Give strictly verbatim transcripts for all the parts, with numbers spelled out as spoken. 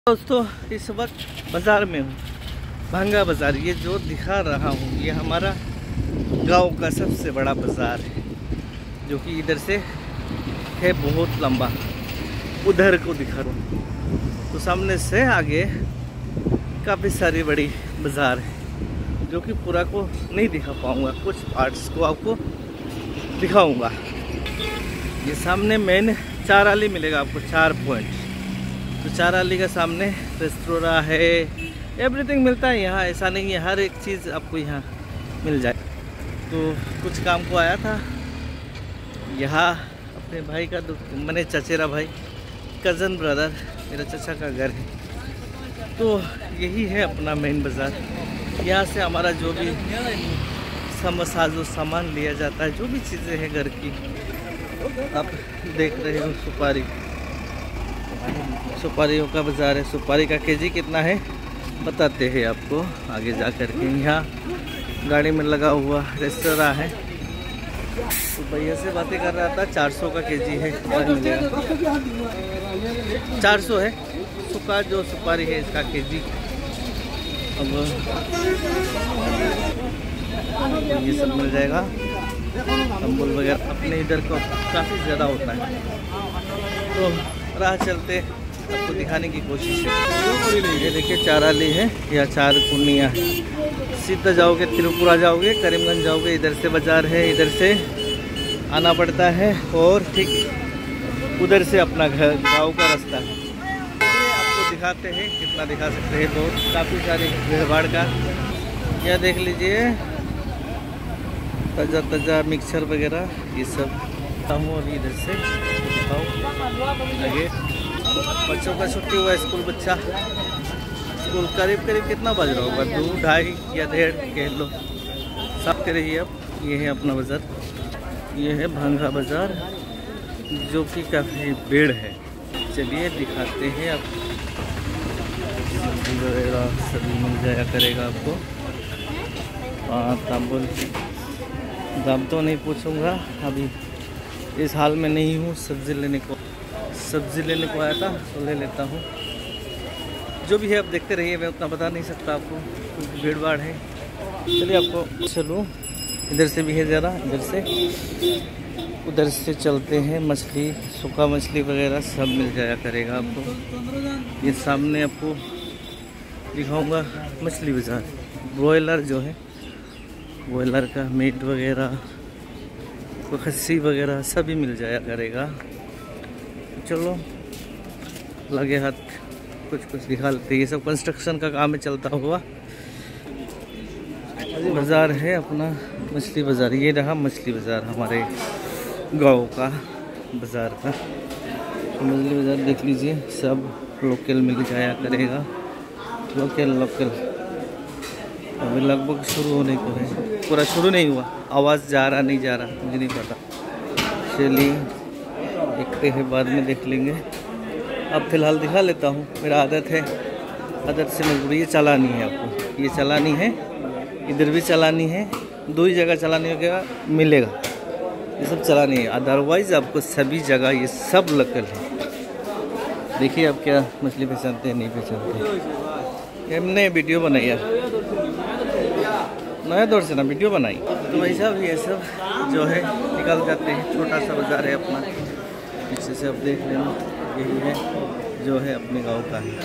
दोस्तों इस वक्त बाज़ार में हूँ, भांगा बाज़ार। ये जो दिखा रहा हूँ ये हमारा गांव का सबसे बड़ा बाज़ार है, जो कि इधर से है बहुत लंबा। उधर को दिखा रहा हूँ तो सामने से आगे काफ़ी सारी बड़ी बाज़ार है, जो कि पूरा को नहीं दिखा पाऊँगा, कुछ पार्ट्स को आपको दिखाऊँगा। ये सामने मेन चार आली मिलेगा आपको, चार पॉइंट। तो चार आली का सामने रेस्टोरेंट है, एवरीथिंग मिलता है यहाँ। ऐसा नहीं है, हर एक चीज़ आपको यहाँ मिल जाए। तो कुछ काम को आया था यहाँ, अपने भाई का, मैंने चचेरा भाई, कज़न ब्रदर, मेरा चचा का घर है। तो यही है अपना मेन बाज़ार। यहाँ से हमारा जो भी समसा जो सामान लिया जाता है, जो भी चीज़ें हैं घर की, आप देख रहे हो। सुपारी सुपारियों का बाज़ार है। सुपारी का केजी कितना है बताते हैं आपको आगे जा कर के। यहाँ गाड़ी में लगा हुआ रेस्टोरेंट है। तो भैया से बातें कर रहा था, चार सौ का केजी है, चार सौ है सुखा जो सुपारी है, इसका केजी। अब ये सब मिल जाएगा, अम्बुल वगैरह अपने इधर को काफ़ी ज़्यादा होता है। तो राह चलते आपको दिखाने की कोशिश है। ये देखिए चार आली है या चार पूर्णिया है। सीधा जाओगे त्रिपुरा जाओगे, करीमगंज जाओगे, इधर से बाज़ार है, इधर से आना पड़ता है, और ठीक उधर से अपना घर गाँव का रास्ता है। आपको दिखाते हैं, कितना दिखा सकते हैं। बहुत काफ़ी सारी भीड़ भाड़ का, यह देख लीजिए, ताज़ा ताज़ा मिक्सचर वगैरह ये सब। अभी इधर से आगे बच्चों का छुट्टी हुआ, स्कूल बच्चा स्कूल करीब करीब कितना बज रहा होगा, दो ढाई या डेढ़ कह लो, सब के रहिए। अब ये है अपना बाज़ार, ये है भांगा बाज़ार, जो कि काफ़ी भीड़ है। चलिए दिखाते हैं आप, सब्जी वगैरह सभी मिल जाया करेगा आपको। हाँ, तांबुल दाम तो नहीं पूछूंगा, अभी इस हाल में नहीं हूँ। सब्ज़ी लेने को सब्ज़ी लेने को आया था तो ले लेता हूँ। जो भी है आप देखते रहिए, मैं उतना बता नहीं सकता आपको, क्योंकि भीड़ भाड़ है। चलिए आपको चलूँ, इधर से भी है ज़्यादा, इधर से उधर से चलते हैं। मछली, सूखा मछली वगैरह सब मिल जाया करेगा आपको। ये सामने आपको दिखाऊंगा मछली बाज़ार। ब्रॉयलर जो है, ब्रॉयलर का मीट वगैरह, खस्सी वगैरह सभी मिल जाया करेगा। चलो लगे हाथ कुछ कुछ दिखा लेते। ये सब कंस्ट्रक्शन का काम है चलता हुआ। बाज़ार है अपना मछली बाज़ार। ये रहा मछली बाज़ार हमारे गांव का बाज़ार का। तो मछली बाज़ार देख लीजिए, सब लोकल मिल जाया करेगा। लोकल लोकल अभी लगभग शुरू होने को है, पूरा शुरू नहीं हुआ। आवाज़ जा रहा नहीं जा रहा मुझे नहीं पता। चलिए देखते हैं, बाद में देख लेंगे। अब फ़िलहाल दिखा लेता हूँ, मेरा आदत है, आदत से मजबूरी। ये चलानी है आपको, ये चलानी है, इधर भी चलानी है, दो ही जगह चलानी होगा मिलेगा। ये सब चलानी है, अदरवाइज़ आपको सभी जगह ये सब लोकल है। देखिए आप क्या मछली पहचानते हैं नहीं पहचानते। हमने वीडियो बनाई है, नया दौर से ना वीडियो बनाई। तो भाई साहब ये सब जो है निकल जाते हैं। छोटा सा बाज़ार है अपना, पीछे से आप देख लेना, यही है जो है अपने गांव का है।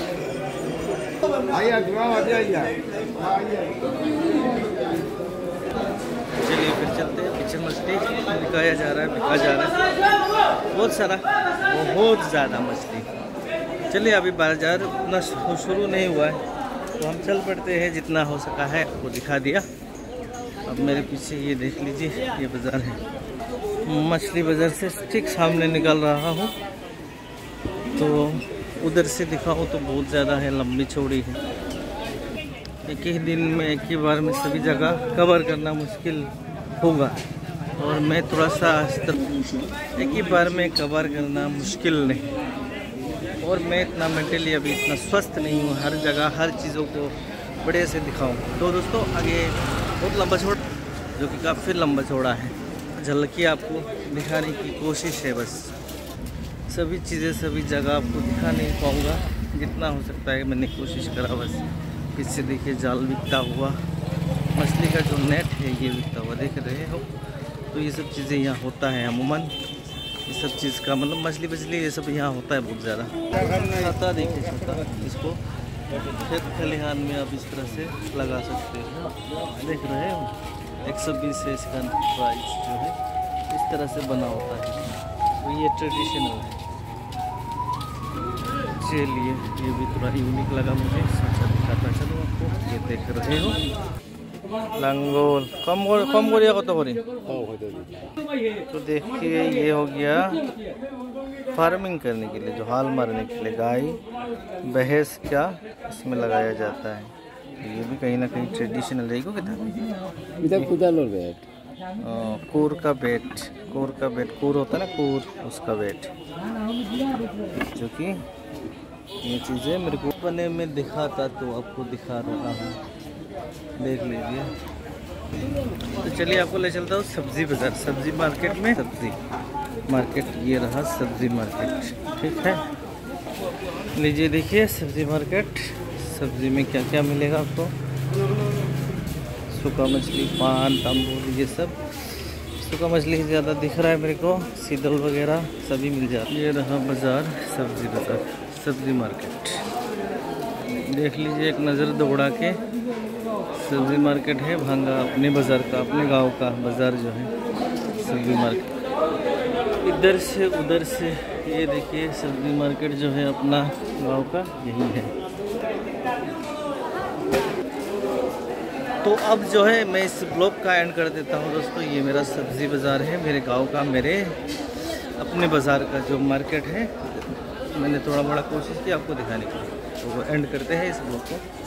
चलिए फिर चलते हैं। पीछे मछली बिकाया जा रहा है, बिका जा रहा है बहुत सारा, बहुत ज़्यादा मछली। चलिए अभी बाज़ार उतना शुरू नहीं हुआ है, तो हम चल पड़ते हैं। जितना हो सका है आपको दिखा दिया। अब मेरे पीछे ये देख लीजिए, ये बाज़ार है। मछली बाज़ार से ठीक सामने निकल रहा हूँ, तो उधर से दिखाऊँ तो बहुत ज़्यादा है, लंबी चौड़ी है। एक ही दिन में, एक ही बार में सभी जगह कवर करना मुश्किल होगा, और मैं थोड़ा सा एक ही बार में कवर करना मुश्किल नहीं। और मैं इतना मेंटली अभी इतना स्वस्थ नहीं हूँ, हर जगह हर चीज़ों को बड़े से दिखाऊँ। तो दोस्तों आगे बहुत लंबा चौड़ा, जो कि काफ़ी लंबा चौड़ा है, झलकी आपको दिखाने की कोशिश है। बस सभी चीज़ें सभी जगह आपको दिखा नहीं पाऊँगा, जितना हो सकता है मैंने कोशिश करा बस। इससे देखिए जाल बिकता हुआ, मछली का जो नेट है ये बिकता हुआ देख रहे हो। तो ये सब चीज़ें यहाँ होता है अमूमन, ये सब चीज़ का मतलब मछली बछली ये सब यहाँ होता है बहुत ज़्यादा। छाता देखिए, छाता इसको खेत खलिहान में आप इस तरह से लगा सकते हो, देख रहे हो। एक सौ बीस है इसका प्राइस जो है, इस तरह से बना होता है। तो ये ट्रेडिशनल है। चलिए ये भी थोड़ा यूनिक लगा मुझे, सोचा दिखाता चलो आपको। ये देख रहे हो लांगोल कम कम करिए कत करी। तो देखिए ये हो गया फार्मिंग करने के लिए, जो हाल मारने के लिए गाय भैंस क्या इसमें लगाया जाता है। तो ये भी कहीं ना कहीं ट्रेडिशनल रहेगा। कूर का बेट, कूर का बेट, कूर होता है ना कूर, उसका बेट, जो कि ये चीज़ें मेरे को बने में दिखाता तो आपको दिखा रहा हूँ, देख लीजिए। तो चलिए आपको ले चलता हूँ सब्जी बाज़ार, सब्जी मार्केट में। सब्जी मार्केट ये रहा सब्जी मार्केट, ठीक है। लीजिए देखिए सब्जी मार्केट, सब्जी में क्या क्या मिलेगा आपको। सूखा मछली, पान, तंबू, ये सब। सूखा मछली ज़्यादा दिख रहा है मेरे को, सीदल वगैरह सभी मिल जाते। ये रहा बाज़ार, सब्जी बाज़ार, सब्जी मार्केट। देख लीजिए एक नज़र दौड़ा के, सब्जी मार्केट है भांगा, अपने बाज़ार का, अपने गांव का बाज़ार जो है सब्जी मार्केट। इधर से उधर से ये देखिए सब्जी मार्केट जो है अपना गांव का यही है। तो अब जो है मैं इस ब्लॉग का एंड कर देता हूँ दोस्तों। ये मेरा सब्जी बाज़ार है, मेरे गांव का, मेरे अपने बाज़ार का जो मार्केट है। मैंने थोड़ा बड़ा कोशिश की आपको दिखाने की, तो वो एंड करते हैं इस ब्लॉग को।